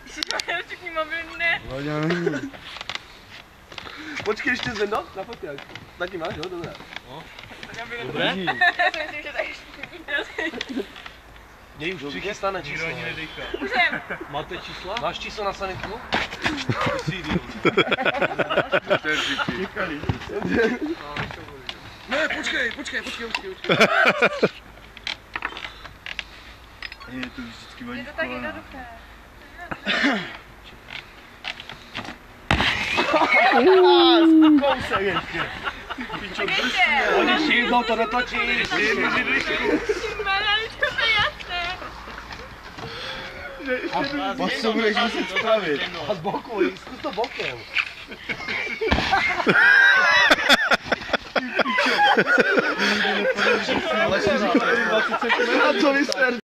Všichni mobil ne. Počkej ještě Zendo, na foťák. Taky máš, jo? Dobré. Dobré? Já si myslím, že tak ještě Něj už přichystane číslo. můžem. Máte čísla? Máš číslo na sanitku? Ne, počkej. Je to vždycky Je to tak jednoduché. kousek ještě. Oni šídnou, to netočíš. Malá, to je jasné. Moc se budeš muset spravit. A z boku, zkus to bokem. Ale si říkali 20 sekund. A co vy